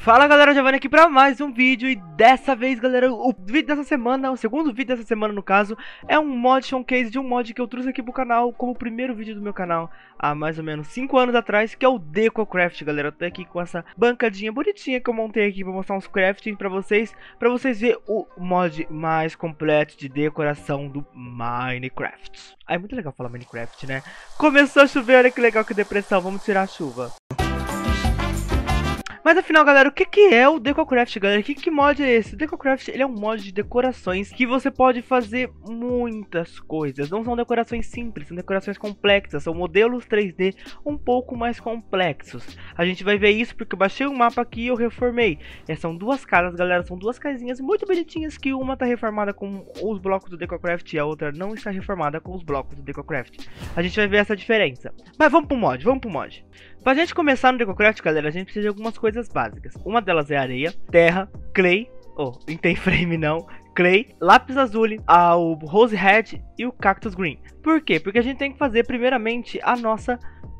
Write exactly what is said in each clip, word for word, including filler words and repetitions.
Fala galera, Giovanni aqui pra mais um vídeo. E dessa vez galera, o vídeo dessa semana, o segundo vídeo dessa semana no caso, é um mod showcase de um mod que eu trouxe aqui pro canal como o primeiro vídeo do meu canal há mais ou menos cinco anos atrás, que é o DecoCraft, galera. Eu tô aqui com essa bancadinha bonitinha que eu montei aqui pra mostrar uns crafting pra vocês, pra vocês verem o mod mais completo de decoração do Minecraft. Ah, é muito legal falar Minecraft, né? Começou a chover, olha que legal, que depressão, vamos tirar a chuva. Mas afinal, galera, o que, que é o DecoCraft, galera? Que, que mod é esse? O DecoCraft, ele é um mod de decorações que você pode fazer muitas coisas. Não são decorações simples, são decorações complexas. São modelos três D um pouco mais complexos. A gente vai ver isso porque eu baixei um mapa aqui e eu reformei. É, são duas casas, galera, são duas casinhas muito bonitinhas que uma tá reformada com os blocos do DecoCraft e a outra não está reformada com os blocos do DecoCraft. A gente vai ver essa diferença. Mas vamos pro mod, vamos pro mod. Pra gente começar no DecoCraft, galera, a gente precisa de algumas coisas básicas. Uma delas é areia, terra, clay, oh, não tem frame não, clay, lápis azul, o rose red e o cactus green. Por quê? Porque a gente tem que fazer primeiramente a nossa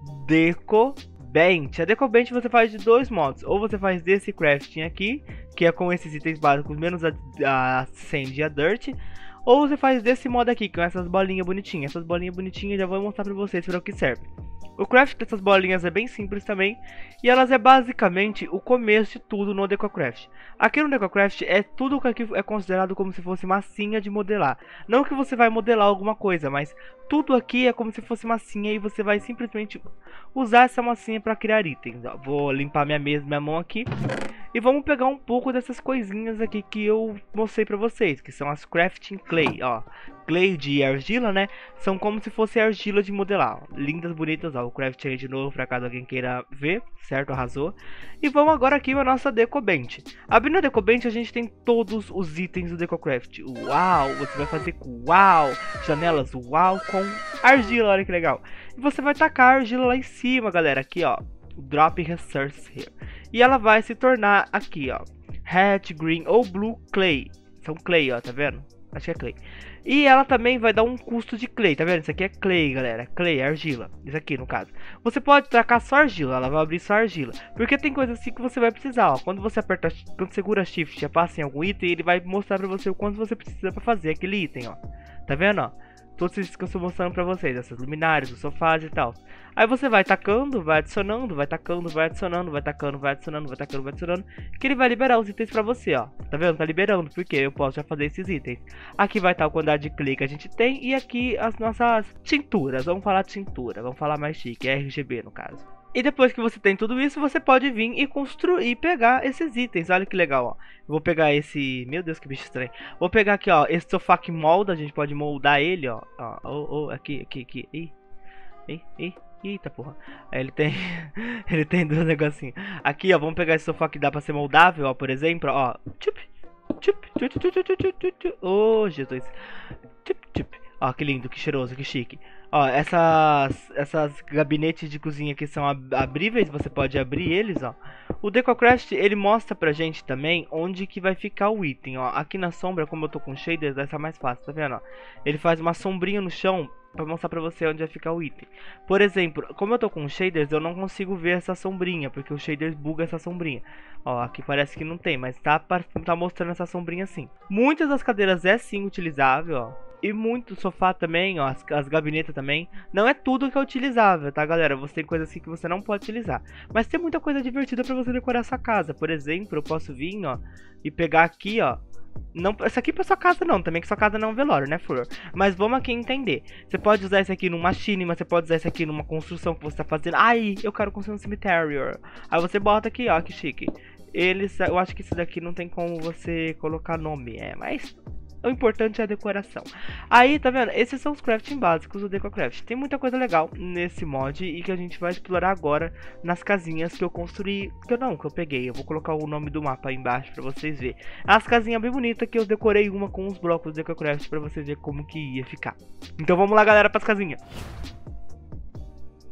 DecoBench. A DecoBench você faz de dois modos. Ou você faz desse crafting aqui, que é com esses itens básicos menos a, a sand e a dirt. Ou você faz desse modo aqui, com essas bolinhas bonitinhas. Essas bolinhas bonitinhas já vou mostrar pra vocês para o que serve. O craft dessas bolinhas é bem simples também, e elas é basicamente o começo de tudo no DecoCraft. Aqui no DecoCraft é tudo que aqui é considerado como se fosse massinha de modelar. Não que você vai modelar alguma coisa, mas tudo aqui é como se fosse massinha e você vai simplesmente usar essa massinha para criar itens. Ó, vou limpar minha mesa, minha mão aqui. E vamos pegar um pouco dessas coisinhas aqui que eu mostrei pra vocês, que são as crafting clay, ó. Clay de argila, né? São como se fosse argila de modelar, ó. Lindas, bonitas, ó. O craft aí de novo, pra caso alguém queira ver, certo? Arrasou. E vamos agora aqui pra nossa DecoBench. Abrindo a DecoBench, a gente tem todos os itens do DecoCraft. Uau! Você vai fazer com uau! Janelas uau com argila, olha que legal. E você vai tacar a argila lá em cima, galera. Aqui, ó. Drop resource here. E ela vai se tornar aqui, ó, red, green ou blue clay. São clay, ó, tá vendo? Acho que é clay. E ela também vai dar um custo de clay, tá vendo? Isso aqui é clay, galera. Clay, argila. Isso aqui, no caso. Você pode tacar só argila, ela vai abrir só argila. Porque tem coisas assim que você vai precisar, ó. Quando você aperta, quando segura shift, já passa em algum item, ele vai mostrar pra você o quanto você precisa pra fazer aquele item, ó. Tá vendo, ó? Todos esses que eu estou mostrando pra vocês, essas luminárias, os sofás e tal. Aí você vai tacando, vai adicionando, vai tacando, vai adicionando, vai tacando, vai adicionando, vai tacando, vai adicionando, que ele vai liberar os itens pra você, ó. Tá vendo? Tá liberando, porque eu posso já fazer esses itens. Aqui vai estar a quantidade de clay que a gente tem e aqui as nossas tinturas. Vamos falar tintura, vamos falar mais chique, R G B no caso. E depois que você tem tudo isso, você pode vir e construir, pegar esses itens. Olha que legal, ó. Vou pegar esse... Meu Deus, que bicho estranho. Vou pegar aqui, ó, esse sofá que molda. A gente pode moldar ele, ó. Ó, ó, ó aqui, aqui, aqui. Ih, ih, ih. Eita porra. Aí ele tem... ele tem dois negocinhos. Aqui, ó, vamos pegar esse sofá que dá pra ser moldável, ó, por exemplo, ó. Tchup, tchup, tchup, tchup, tchup, tchup, tchup. Oh, Jesus. Tchup, tchup. Ó, que lindo, que cheiroso, que chique. Ó, essas, essas gabinetes de cozinha que são abríveis, você pode abrir eles, ó. O DecoCraft, ele mostra pra gente também onde que vai ficar o item, ó. Aqui na sombra, como eu tô com shaders, vai ser mais fácil, tá vendo, ó? Ele faz uma sombrinha no chão pra mostrar pra você onde vai ficar o item. Por exemplo, como eu tô com shaders, eu não consigo ver essa sombrinha, porque o shaders buga essa sombrinha. Ó, aqui parece que não tem, mas tá, tá mostrando essa sombrinha assim. Muitas das cadeiras é sim utilizável, ó. E muito sofá também, ó, as, as gabinetas também. Não é tudo que é utilizável, tá, galera? Você tem coisas assim que você não pode utilizar. Mas tem muita coisa divertida pra você decorar sua casa. Por exemplo, eu posso vir, ó, e pegar aqui, ó. Não, essa aqui pra sua casa não, também que sua casa não é um velório, né, Flor? Mas vamos aqui entender. Você pode usar isso aqui numa chinima, você pode usar isso aqui numa construção que você tá fazendo. Ai, eu quero construir um cemitério. Aí você bota aqui, ó, que chique. Eles, eu acho que esse daqui não tem como você colocar nome, é, mas... O importante é a decoração. Aí, tá vendo? Esses são os crafting básicos do DecoCraft. Tem muita coisa legal nesse mod e que a gente vai explorar agora nas casinhas que eu construí. Que eu não, que eu peguei. Eu vou colocar o nome do mapa aí embaixo pra vocês verem. As casinhas bem bonitas que eu decorei uma com os blocos do DecoCraft pra vocês verem como que ia ficar. Então vamos lá, galera, pras casinhas.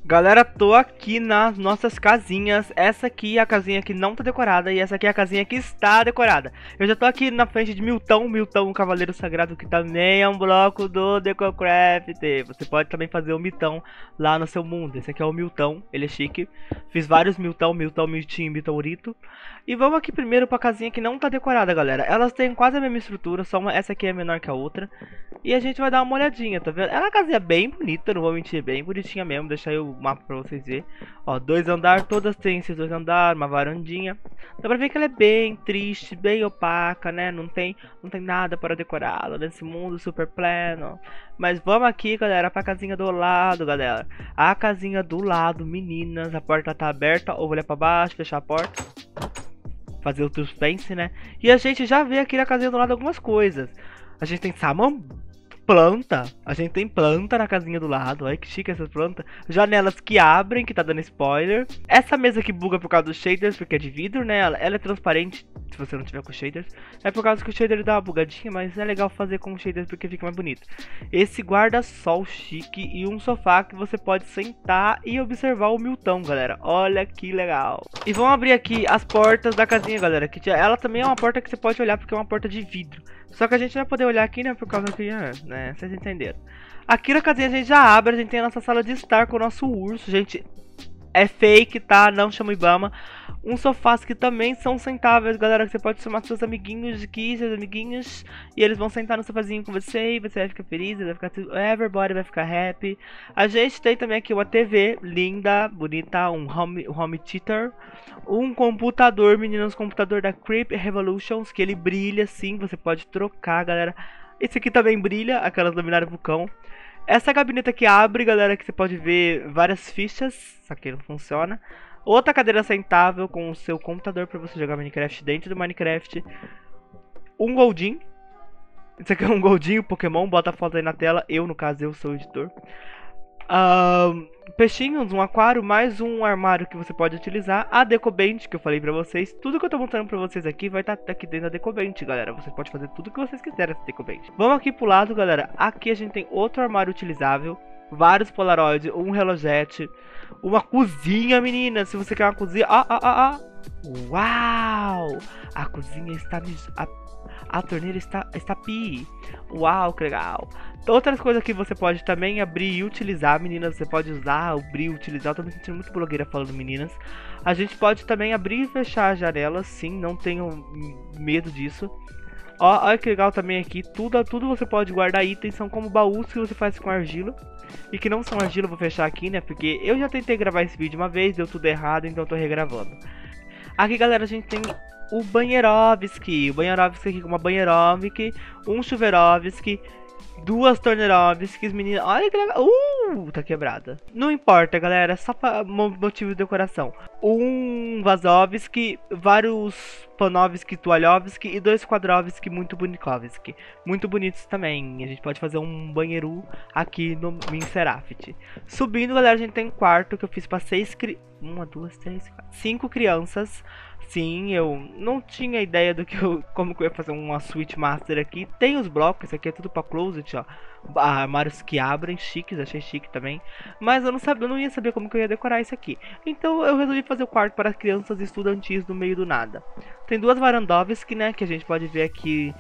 Galera, tô aqui nas nossas casinhas. Essa aqui é a casinha que não tá decorada e essa aqui é a casinha que está decorada. Eu já tô aqui na frente de Milton, Milton, o Cavaleiro Sagrado, que também é um bloco do DecoCraft. Você pode também fazer o Milton lá no seu mundo. Esse aqui é o Milton, ele é chique. Fiz vários Milton, Milton, Milton, Miltonrito. E vamos aqui primeiro pra casinha que não tá decorada, galera. Elas têm quase a mesma estrutura, só uma, essa aqui é menor que a outra. E a gente vai dar uma olhadinha, tá vendo? É uma casinha bem bonita, não vou mentir, bem bonitinha mesmo. Deixa aí o mapa pra vocês verem. Ó, dois andares, todas têm esses dois andares, uma varandinha. Dá pra ver que ela é bem triste, bem opaca, né? Não tem, não tem nada para decorá-la nesse mundo super pleno. Mas vamos aqui, galera, pra casinha do lado, galera. A casinha do lado, meninas, a porta tá aberta. Ou vou olhar pra baixo, fechar a porta. Fazer o suspense, né? E a gente já vê aqui na casinha do lado algumas coisas. A gente tem salmão, planta. A gente tem planta na casinha do lado. Olha que chique essa planta. Janelas que abrem, que tá dando spoiler. Essa mesa que buga por causa dos shaders, porque é de vidro, né? Ela, ela é transparente, se você não tiver com shaders. É por causa que o shader dá uma bugadinha, mas é legal fazer com shaders porque fica mais bonito. Esse guarda-sol chique e um sofá que você pode sentar e observar o Milton, galera. Olha que legal. E vamos abrir aqui as portas da casinha, galera. Que ela também é uma porta que você pode olhar porque é uma porta de vidro. Só que a gente vai poder olhar aqui, né? Por causa que, né? Vocês entenderam. Aqui na casinha a gente já abre, a gente tem a nossa sala de estar com o nosso urso, gente. É fake, tá? Não chama Ibama. Uns sofás que também são sentáveis, galera. Que você pode chamar seus amiguinhos aqui, seus amiguinhos. E eles vão sentar no sofazinho com você. E você vai ficar feliz, vai ficar tudo. Everybody vai ficar happy. A gente tem também aqui uma T V linda, bonita. Um home, um home theater. Um computador, meninos. Computador da Creep Revolutions. Que ele brilha assim. Você pode trocar, galera. Esse aqui também brilha. Aquelas luminárias vulcão. Essa gabineta que abre, galera, que você pode ver várias fichas, só que não funciona. Outra cadeira sentável com o seu computador para você jogar Minecraft dentro do Minecraft. Um Goldin. Isso aqui é um Goldinho, Pokémon, bota a foto aí na tela. Eu, no caso, eu sou o editor. Um, peixinhos, um aquário, mais um armário que você pode utilizar. A Decobent, que eu falei pra vocês. Tudo que eu tô mostrando pra vocês aqui vai estar tá aqui dentro da Decobent, galera. Você pode fazer tudo que vocês quiserem nessa Decobent. Vamos aqui pro lado, galera. Aqui a gente tem outro armário utilizável. Vários Polaroid, um relojete. Uma cozinha, menina. Se você quer uma cozinha... Ah, ah, ah, ah. Uau! A cozinha está... A, a torneira está, está pi. Uau, que legal. Outras coisas que você pode também abrir e utilizar, meninas. Você pode usar, abrir e utilizar. Eu tô me sentindo muito blogueira falando meninas. A gente pode também abrir e fechar as janelas. Sim, não tenham medo disso. Ó, olha que legal também aqui. Tudo, tudo você pode guardar itens. São como baús que você faz com argila. E que não são argila, eu vou fechar aqui, né? Porque eu já tentei gravar esse vídeo uma vez, deu tudo errado, então eu tô regravando. Aqui, galera, a gente tem o Banheirovski. O Banheirovski aqui com uma Banheirovski, um Chuveirovski, duas Torneirovskis, meninas. Olha que legal. Uh, tá quebrada. Não importa, galera, só pra motivo de decoração. Um Vazovski, vários Panovski, Tualovski e dois Quadrovski muito bonikovski. Muito bonitos também. A gente pode fazer um banheiro aqui no Minseraft. Subindo, galera, a gente tem um quarto que eu fiz pra seis cri... Uma, duas, três, quatro, cinco crianças. Sim, eu não tinha ideia do que eu, como que eu ia fazer uma Switch Master aqui. Tem os blocos, isso aqui é tudo pra closet, ó. Armários que abrem, chiques, achei chique também. Mas eu não sabia, eu não ia saber como que eu ia decorar isso aqui. Então eu resolvi fazer o quarto para crianças estudantis no meio do nada. Tem duas Varandovski, né, que a gente pode ver aqui.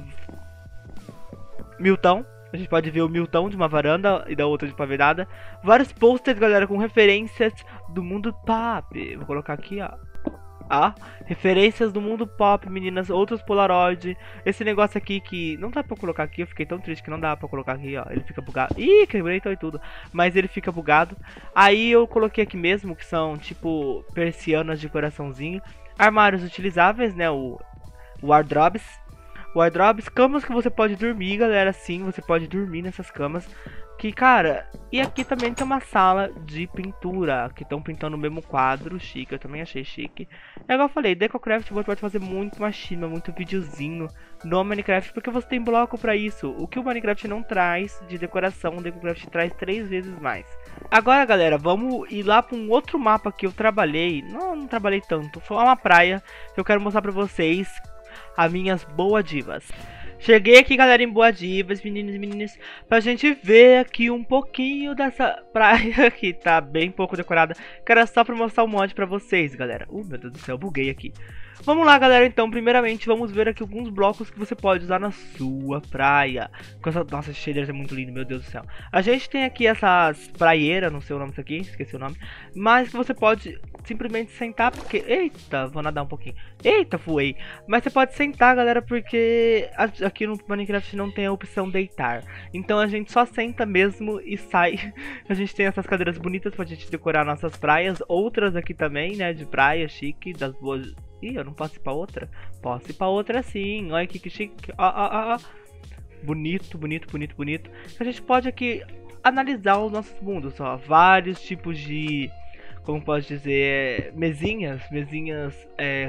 Milton. A gente pode ver o Milton de uma varanda e da outra de pavedada. Vários posters, galera, com referências do mundo pop. Vou colocar aqui, ó. Ah, referências do mundo pop, meninas. Outros Polaroid. Esse negócio aqui que não dá pra colocar aqui. Eu fiquei tão triste que não dá pra colocar aqui, ó. Ele fica bugado. Ih, quebrei então e tudo. Mas ele fica bugado. Aí eu coloquei aqui mesmo, que são tipo persianas de coraçãozinho. Armários utilizáveis, né? O, o wardrobes. Wardrobes, camas que você pode dormir, galera. Sim, você pode dormir nessas camas. Que, cara, e aqui também tem uma sala de pintura, que estão pintando o mesmo quadro, chique, eu também achei chique. É igual eu falei, DecoCraft você pode fazer muito machinima, muito videozinho no Minecraft, porque você tem bloco pra isso. O que o Minecraft não traz de decoração, o DecoCraft traz três vezes mais. Agora, galera, vamos ir lá para um outro mapa que eu trabalhei, não, não trabalhei tanto, foi uma praia, que eu quero mostrar pra vocês as minhas boas divas. Cheguei aqui, galera, em Boa Divas, meninos e meninas, pra gente ver aqui um pouquinho dessa praia que tá bem pouco decorada. Que era só pra mostrar o mod pra vocês, galera. Uh, meu Deus do céu, buguei aqui. Vamos lá, galera, então, primeiramente, vamos ver aqui alguns blocos que você pode usar na sua praia. Com essa... Nossa, esse shader é muito lindo, meu Deus do céu. A gente tem aqui essas praieiras, não sei o nome disso aqui, esqueci o nome. Mas que você pode simplesmente sentar, porque... Eita, vou nadar um pouquinho. Eita, voei. Mas você pode sentar, galera, porque aqui no Minecraft não tem a opção deitar. Então a gente só senta mesmo e sai. A gente tem essas cadeiras bonitas pra gente decorar nossas praias. Outras aqui também, né, de praia chique, das boas... Ih, eu não posso ir pra outra? Posso ir pra outra sim. Olha aqui que chique. Ó, ó, ó, ó. Bonito, bonito, bonito, bonito. A gente pode aqui analisar os nossos mundos, ó. Vários tipos de... Como pode dizer? Mesinhas. Mesinhas... É,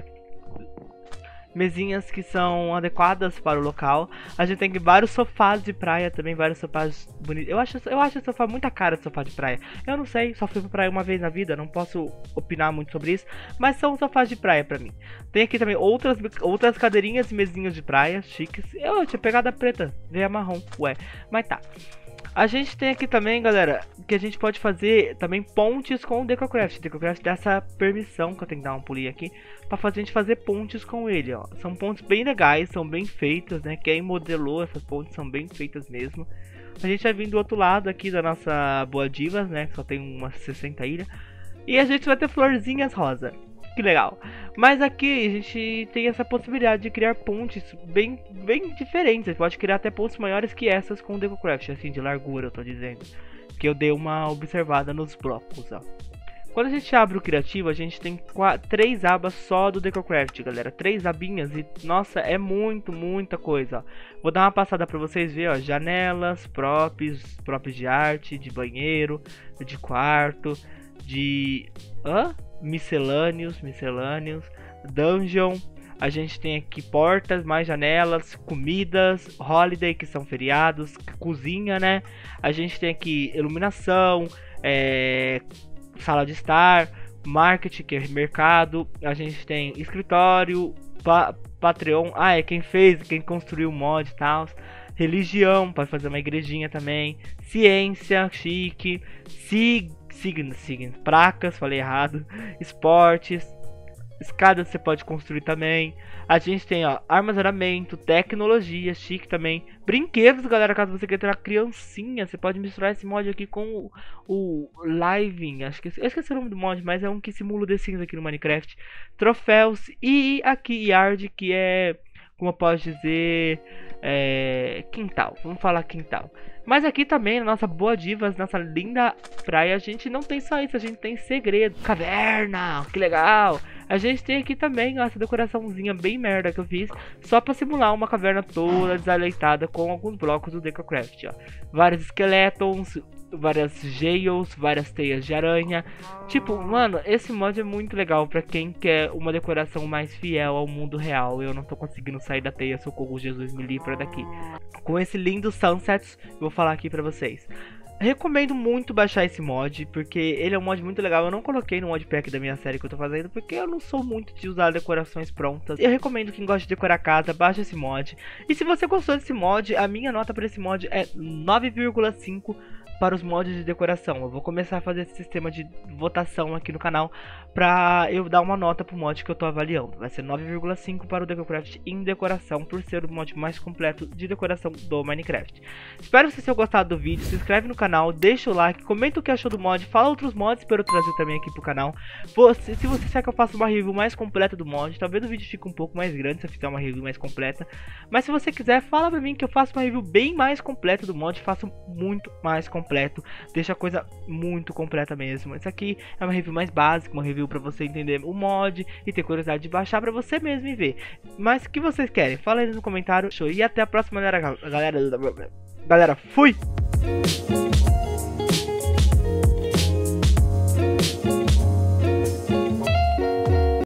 mesinhas que são adequadas para o local. A gente tem vários sofás de praia também, vários sofás bonitos. Eu acho, eu acho esse sofá muita cara de sofá de praia. Eu não sei, só fui pra praia uma vez na vida, não posso opinar muito sobre isso, mas são sofás de praia pra mim. Tem aqui também outras, outras cadeirinhas e mesinhas de praia, chiques. Eu tinha pegado a preta, veio a marrom, ué, mas tá. A gente tem aqui também, galera, que a gente pode fazer também pontes com o DecoCraft. O DecoCraft dá essa permissão, que eu tenho que dar um pulinho aqui, pra fazer, a gente fazer pontes com ele, ó. São pontes bem legais, são bem feitas, né? Quem modelou essas pontes são bem feitas mesmo. A gente vai vir do outro lado aqui da nossa Boa Divas, né? Que só tem umas sessenta ilhas. E a gente vai ter florzinhas rosa. Que legal. Mas aqui a gente tem essa possibilidade de criar pontes bem, bem diferentes. Você pode criar até pontes maiores que essas com o DecoCraft, assim, de largura, eu tô dizendo. Que eu dei uma observada nos blocos, ó. Quando a gente abre o criativo, a gente tem quatro, três abas só do DecoCraft, galera. Três abinhas e, nossa, é muito, muita coisa, ó. Vou dar uma passada pra vocês verem, ó. Janelas, props, props de arte, de banheiro, de quarto, de... Hã? Miscelâneos, miscelâneos, dungeon. A gente tem aqui portas, mais janelas, comidas, holiday, que são feriados, cozinha, né? A gente tem aqui iluminação, é, sala de estar, marketing, que é mercado. A gente tem escritório, pa Patreon, ah, é quem fez, quem construiu o mod e tal. Religião, pode fazer uma igrejinha também. Ciência, chique. Sig signos, signos, placas, falei errado. Esportes. Escadas você pode construir também. A gente tem, ó, armazenamento, tecnologia, chique também. Brinquedos, galera, caso você queira ter uma criancinha, você pode misturar esse mod aqui com o, o Living. Acho que eu esqueci o nome do mod, mas é um que simula o The Sims aqui no Minecraft. Troféus e aqui Yard, que é, como eu posso dizer, é, quintal. Vamos falar quintal. Mas aqui também, na nossa Boa Divas, nossa linda praia, a gente não tem só isso, a gente tem segredo. Caverna, que legal! A gente tem aqui também ó, essa decoraçãozinha bem merda que eu fiz, só pra simular uma caverna toda desaleitada com alguns blocos do DecoCraft, ó. Vários esqueletos, várias jails, várias teias de aranha. Tipo, mano, esse mod é muito legal pra quem quer uma decoração mais fiel ao mundo real. Eu não tô conseguindo sair da teia, socorro, Jesus me livra daqui. Com esse lindo sunsets, eu vou falar aqui pra vocês. Recomendo muito baixar esse mod, porque ele é um mod muito legal. Eu não coloquei no modpack da minha série que eu tô fazendo, porque eu não sou muito de usar decorações prontas. Eu recomendo quem gosta de decorar a casa, baixe esse mod. E se você gostou desse mod, a minha nota para esse mod é nove vírgula cinco para os mods de decoração. Eu vou começar a fazer esse sistema de votação aqui no canal pra eu dar uma nota pro mod que eu tô avaliando. Vai ser nove vírgula cinco para o DecoCraft em decoração, por ser o mod mais completo de decoração do Minecraft. Espero que vocês tenham gostado do vídeo, se inscreve no canal, deixa o like, comenta o que achou do mod, fala outros mods para eu trazer também aqui pro canal. Você, se você quer que eu faça uma review mais completa do mod, talvez o vídeo fique um pouco mais grande se eu fizer uma review mais completa. Mas se você quiser, fala pra mim que eu faço uma review bem mais completa do mod, faço muito mais completa. Completo, deixa a coisa muito completa mesmo. Isso aqui é uma review mais básica, uma review pra você entender o mod e ter curiosidade de baixar pra você mesmo e ver. Mas o que vocês querem? Fala aí no comentário. Show. E até a próxima, galera. Galera, galera, fui!